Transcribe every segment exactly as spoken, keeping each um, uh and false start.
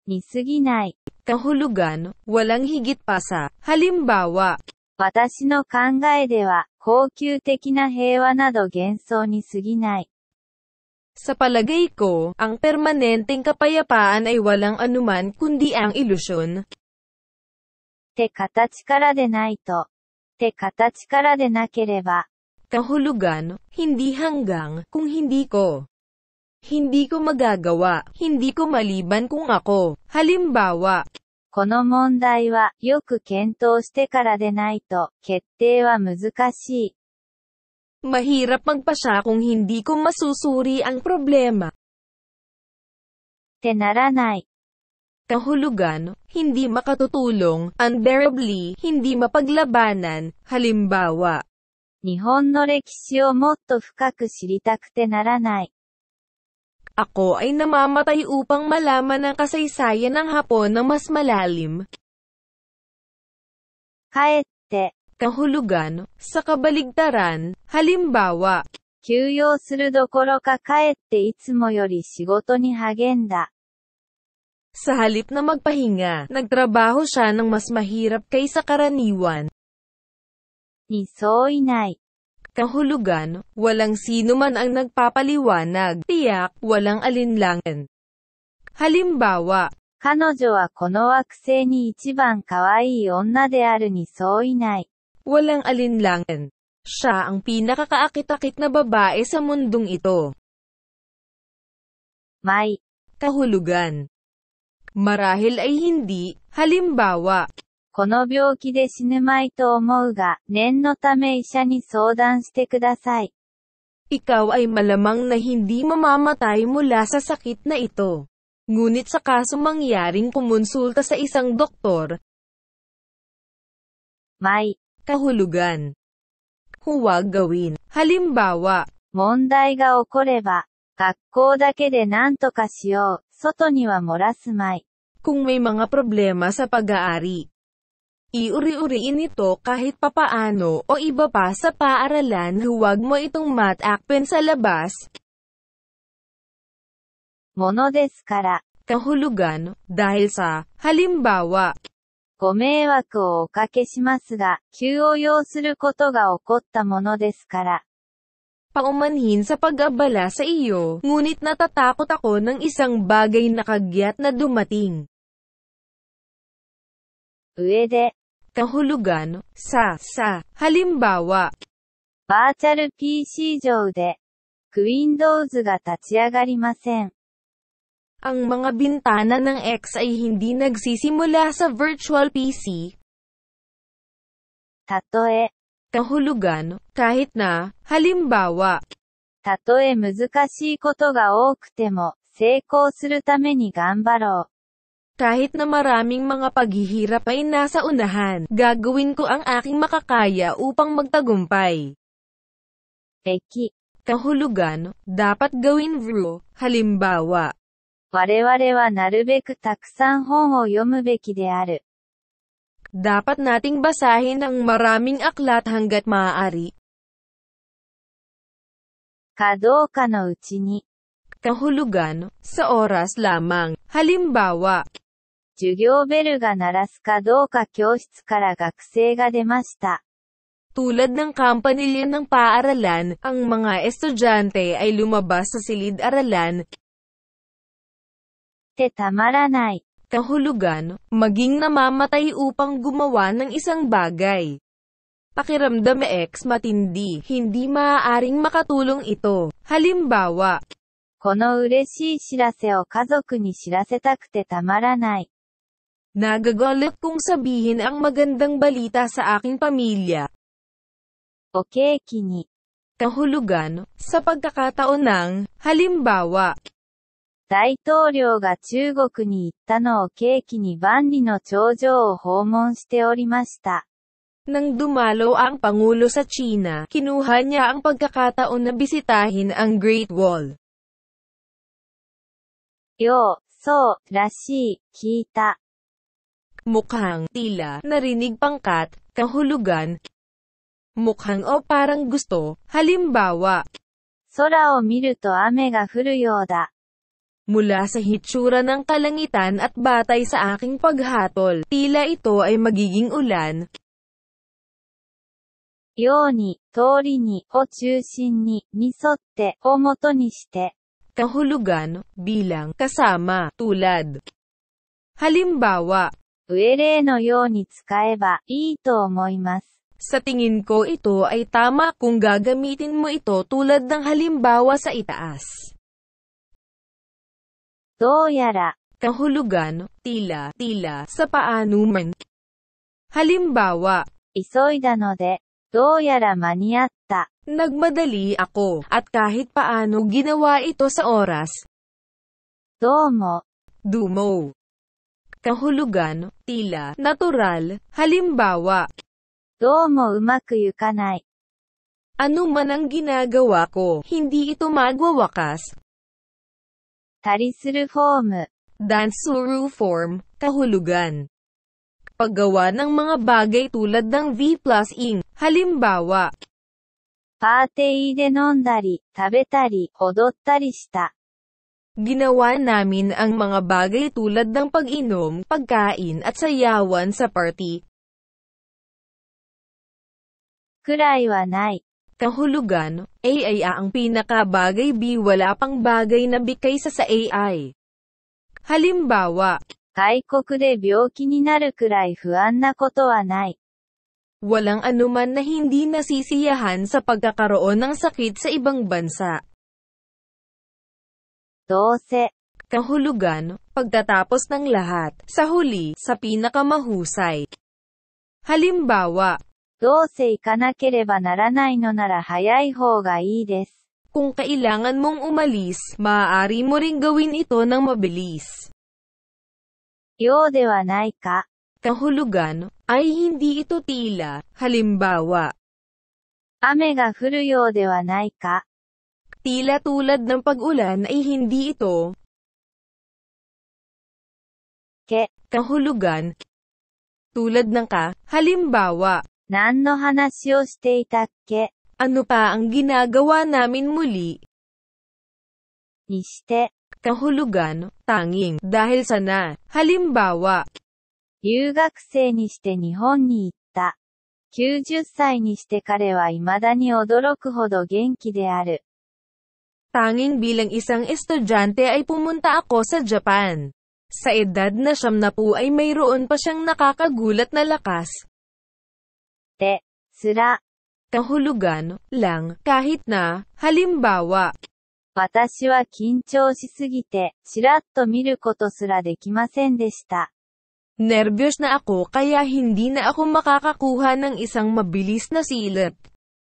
に過ぎない。 Kahulugan, walang higit pa sa. Halimbawa, 私の考えでは、恒久的な平和など幻想に過ぎない。 sa palagay ko, ang permanenteng kapayapaan ay walang anuman kundi ang ilusyon. て形からでないと。て形からでなければ。 Kahulugan, hindi hanggang, kung hindi ko. Hindi ko magagawa, hindi ko maliban kung ako. Halimbawa, この問題は、よく検討してからでないと、決定は難しい。 mahirap magpasya kung hindi ko masusuri ang problema. てならない。 Kahulugan, hindi makatutulong, unbearably, hindi mapaglabanan. Halimbawa, 日本の歴史をもっと深く知りたくてならない。 ako ay namamatay upang malaman ang kasaysayan ng Hapon ng mas malalim. かえって。 Kahulugan, sa kabaligtaran, halimbawa, 休養するどころかかえっていつもより仕事に励んだ。 sa halip na magpahinga, nagtrabaho siya ng mas mahirap kaysa karaniwan. に相違ない。 Kahulugan, walang sino man ang nagpapaliwanag, tiyak, walang alinlangan. Halimbawa, 彼女はこの惑星に一番可愛い女であるに相違ない。 walang alinlangan. Siya ang pinakakaakit-akit na babae sa mundong ito. まい。 Kahulugan, marahil ay hindi. Halimbawa, この病気で死ぬまいと思うが、念のため医者に相談してください。 ikaw ay malamang na hindi mamamatay mula sa sakit na ito. Ngunit sa kaso mangyaring kumonsulta sa isang doktor. まい。 Kahulugan, huwag gawin. Halimbawa, 問題が起これば、学校だけで何とかしよう、外には漏らすまい。 kung may mga problema sa pag-aari, iuri-uriin ito kahit papaano o iba pa sa paaralan, huwag mo itong matakpen sa labas. ものですから。 Kahulugan, dahil sa. Halimbawa, ご迷惑をおかけしますが、急を要することが起こったものですから。 paumanhin sa pag-abala sa iyo, ngunit natatakot ako ng isang bagay na kagyat na dumating. 上で。 Kahulugan, sa, sa. Halimbawa, バーチャル ピーシー 上で、Windows が立ち上がりません。 ang mga bintana ng X ay hindi nagsisimula sa virtual P C. たとえ。 Kahulugan, kahit na. Halimbawa, たとえ難しいことが多くても、成功するために頑張ろう。 kahit na maraming mga paghihirap ay nasa unahan, gagawin ko ang aking makakaya upang magtagumpay. べき。 Kahulugan, dapat gawin vro. Halimbawa, 我々はなるべくたくさん本を読むべきである。 dapat nating basahin ang maraming aklat hanggat maaari. かどうかのうちに。 Kahulugan, sa oras lamang. Halimbawa, 授業ベルが鳴らすかどうか教室から学生が出ました。 tulad ng kampanilya ng paaralan, ang mga estudyante ay lumabas sa silid-aralan. てたまらない。 Kahulugan, maging namamatay upang gumawa ng isang bagay. Pakiramdam X matindi, hindi maaaring makatulong ito. Halimbawa, この嬉しい知らせを家族に知らせたくてたまらない。 nagagalit kong sabihin ang magandang balita sa aking pamilya. おケーキに。 Kahulugan, sa pagkakataon ng, halimbawa, 大統領が中国に行ったのをケーキに万里の長城を訪問しておりました。 nang dumalo ang Pangulo sa China, kinuha niya ang pagkakataon na bisitahin ang Great Wall. よう、そう、らしい、聞いた。 mukhang, tila, narinig pangkat, kahulugan, mukhang o parang gusto, halimbawa, 空を見ると雨が降るようだ。 Mula sa hitsura ng kalangitan at batay sa aking paghatol, tila ito ay magiging ulan. ように、通りに、を中心に、に沿って、を元にして。 Kahulugan, bilang, kasama, tulad. Halimbawa, 上例のように使えばいいと思います。 Sa tingin ko ito ay tama kung gagamitin mo ito tulad ng halimbawa sa itaas. どうやら、 Kahulugan, tila, tila, sa paano man. Halimbawa, 急いだので、どうやら間に合った。 Nagmadali ako, at kahit paano ginawa ito sa oras. どうも、 Dumo. Kahulugan, tila, natural. Halimbawa, どうもうまくいかない。 ano man ang ginagawa ko, hindi ito magwawakas. たりするフォーム。 Dansuru form, kahulugan. Paggawa ng mga bagay tulad ng V plus ing. Halimbawa, パーティーで飲んだり、食べたり、踊ったりした。 ginawa namin ang mga bagay tulad ng pag-inom, pagkain at sayawan sa party. くらいはない。 Kahulugan, A I ang pinakabagay B wala pang bagay na B kaysa sa A I. Halimbawa, 外国で病気になるくらい不安なことはない。 walang anuman na hindi nasisiyahan sa pagkakaroon ng sakit sa ibang bansa. どうせ、 Kahulugan, pagkatapos ng lahat, sa huli, sa pinakamahusay. Halimbawa, どうせ行かなければならないのなら早い方がいいです。 kung kailangan mong umalis, maaari mo ring gawin ito ng mabilis. ようではないか。 Kahulugan, ay hindi ito tila. Halimbawa, 雨が降るようではないか。 tila tulad ng pag-ulan ay hindi ito. け、 Kahulugan, tulad ng ka. Halimbawa, 何の話をしていたっけ ano pa ang ginagawa namin muli? にして、 Kahulugan, tanging, dahil sa na. Halimbawa, 留学生にして日本に行った。きゅうじゅっさいにして彼は未だに驚くほど元気である。 tanging bilang isang estudyante ay pumunta ako sa Japan. Sa edad na siyam na po ay mayroon pa siyang nakakagulat na lakas. で、つら。 Kahulugan, lang, kahit na. Halimbawa, 私は緊張しすぎて、ちらっと見ることすらできませんでした。 nervyos na ako kaya hindi na ako makakakuha ng isang mabilis na silip.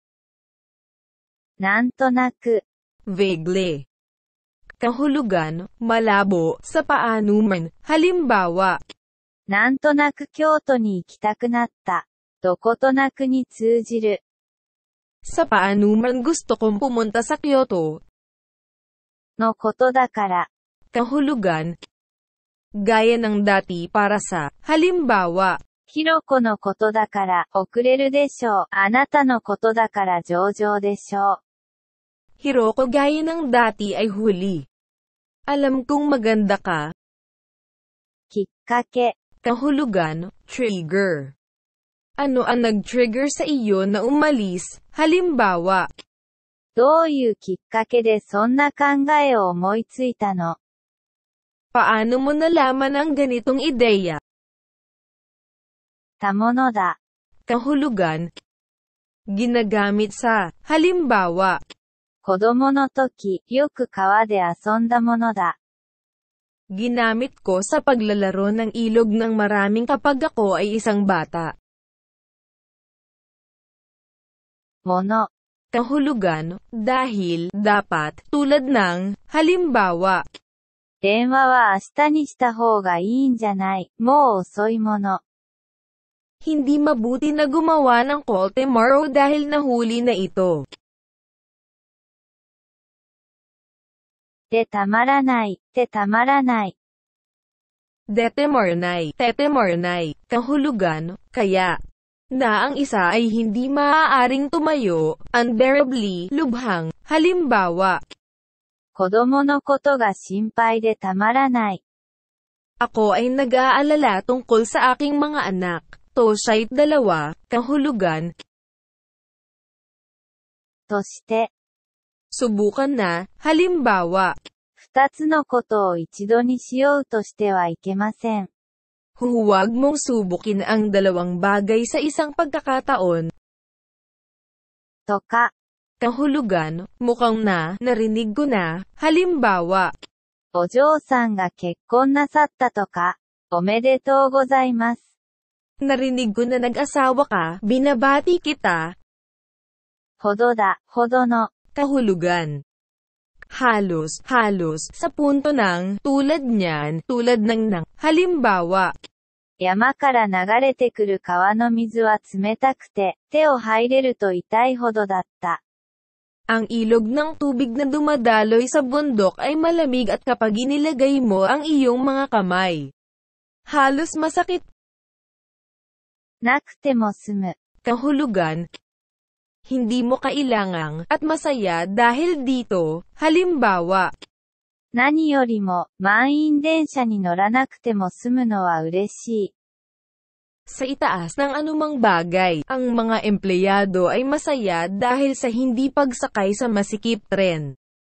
なんとなく。 Vaguely. Kahulugan, malabo, sa paano man. Halimbawa, なんとなく京都に行きたくなった。どことなくに通じる。 sa paano man gusto kong pumunta sa Kyoto. のことだから。 Kahulugan, gaya ng dati para sa. Halimbawa, ひろこのことだから遅れるでしょう。あなたのことだから上々でしょう。 Hiroko gaya ng dati ay huli. Alam kong maganda ka. きっかけ。 Kahulugan, trigger. Ano ang nag-trigger sa iyo na umalis? Halimbawa, どういうきっかけでそんな考えを思いついたの paano mo nalaman ang ganitong ideya? たものだ。 Kahulugan, ginagamit sa. Halimbawa, 子供の時、よく川で遊んだものだ。 ginamit ko sa paglalaro ng ilog ng maraming kapag ako ay isang bata. もの。 Kahulugan, dahil, dapat, tulad ng, halimbawa, 電話は明日にした方がいいんじゃない。もう遅いもの。 hindi mabuti na gumawa ng call tomorrow dahil nahuli na ito. でたまらない、でたまらない。 Detemornay, tetemornay, kahulugan, kaya, na ang isa ay hindi maaaring tumayo, unbearably, lubhang, halimbawa, 子供のことが心配でたまらない。 Ako ay nag-aalala tungkol sa aking mga anak. To siya'y dalawa, kahulugan. として、 Subukan na, halimbawa. 二つのことを一度にしようとしてはいけません。 Huwag mong subukin ang dalawang bagay sa isang pagkakataon. とか、 Kahulugan, mukhang na, narinig ko na, halimbawa. お嬢さんが結婚なさったとか、おめでとうございます。 Narinig ko na nag-asawa ka, binabati kita. ほどだ、ほどの。 Kahulugan. Halos, halos, sa punto ng, tulad niyan, tulad ng ng, halimbawa. 山から流れてくる川の水は冷たくて、手を入れると痛いほどだった。 Ang ilog ng tubig na dumadaloy sa bundok ay malamig at kapag inilagay mo ang iyong mga kamay, halos masakit. なくても済む。 Kahulugan. Hindi mo kailangang, at masaya dahil dito, halimbawa. 何よりも、満員電車に乗らなくても済むのは嬉しい。 Sa itaas ng anumang bagay, ang mga empleyado ay masaya dahil sa hindi pagsakay sa masikip tren.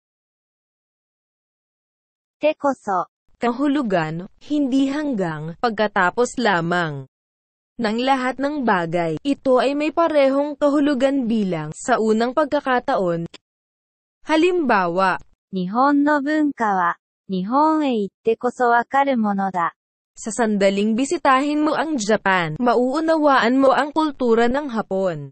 てこそ、 Kahulugan, hindi hanggang, pagkatapos lamang. Ng lahat ng bagay, ito ay may parehong kahulugan bilang sa unang pagkakataon. Halimbawa, 日本の文化は、日本へ行ってこそわかるものだ。 sa sandaling bisitahin mo ang Japan, mauunawaan mo ang kultura ng Hapon.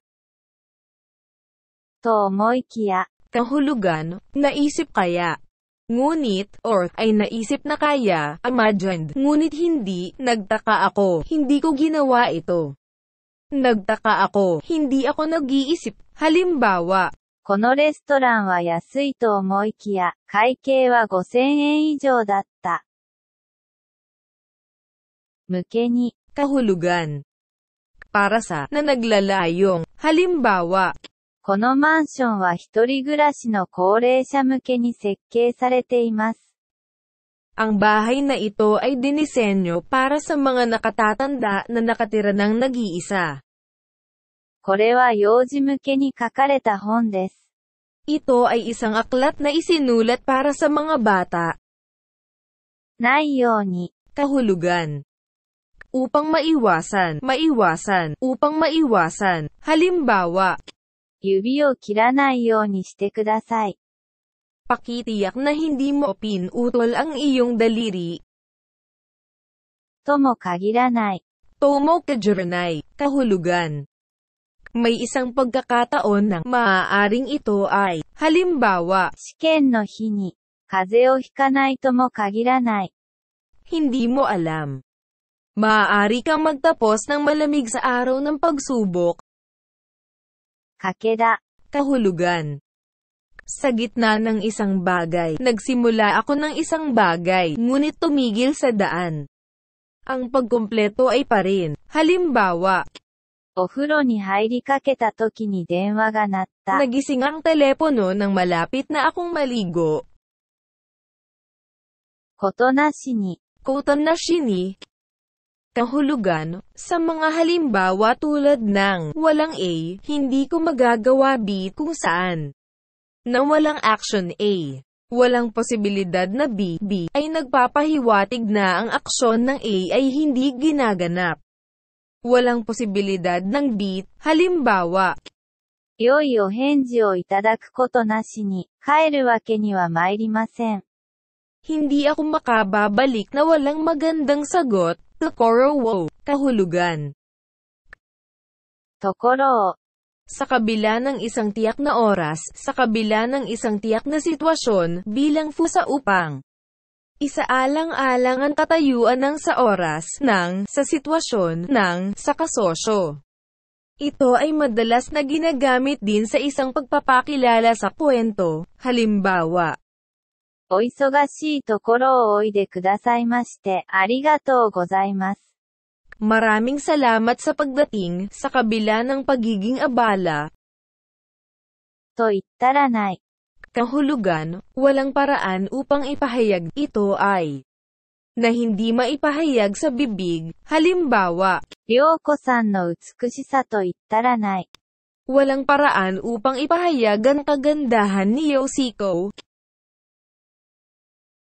と思いきや、 Kahulugan, naisip kaya. Ngunit, or, ay naisip na kaya, imagined, ngunit hindi, nagtaka ako, hindi ko ginawa ito. Nagtaka ako, hindi ako nag-iisip, halimbawa. このレストランは安いと思いきや、会計はごせんえん以上だった。向けに、 Kahulugan. Para sa, na naglalayong, halimbawa. このマンションは一人暮らしの高齢者向けに設計されています。 Ang bahay na ito ay dinisenyo para sa mga nakatatanda na nakatira ng nag-iisa. これは幼児向けに書かれた本です。 Ito ay isang aklat na isinulat para sa mga bata. ないように、 Kahulugan. Upang maiwasan, maiwasan, upang maiwasan, halimbawa. 指を切らないようにしてください。 Pakitiyak na hindi mo pinutol ang iyong daliri. とも限らない。 Tomo kajurnay, kahulugan. May isang pagkakataon na maaaring ito ay, halimbawa. 試験の日に、風邪をひかないとも限らない。 Hindi mo alam. Maaari kang magtapos ng malamig sa araw ng pagsubok. 賭けだ。 Kahulugan. Sa gitna ng isang bagay, nagsimula ako ng isang bagay, ngunit tumigil sa daan. Ang pagkumpleto ay pa rin. Halimbawa. お風呂に入りかけた時に電話が鳴った。 Nagising ang telepono nang malapit na akong maligo. ことなしに。 Kotan na shini. Kahulugan, sa mga halimbawa tulad ng, walang A, hindi ko magagawa B kung saan. Na walang action A. Walang posibilidad na B, B, ay nagpapahiwatig na ang aksyon ng A ay hindi ginaganap. Walang posibilidad ng B, halimbawa. 良いお返事をいただくことなしに、帰るわけには参りません。 Hindi ako makababalik na walang magandang sagot. Tokoro wo, kahulugan. ところを。 Sa kabila ng isang tiyak na oras, sa kabila ng isang tiyak na sitwasyon, bilang fusa upang isaalang-alang ang katayuan ng sa oras, ng, sa sitwasyon, ng, sa kasosyo. Ito ay madalas na ginagamit din sa isang pagpapakilala sa kwento, halimbawa. お忙しいところをおいでくださいまして、ありがとうございます。 Maraming salamat sa pagdating, sa kabila ng pagiging abala. と言ったらない。 kahulugan, walang paraan upang ipahayag ito ay na hindi maipahayag sa bibig, halimbawa, 涼子さんの美しさと言ったらない。 walang paraan upang ipahayag ang kagandahan ni Yoshiko.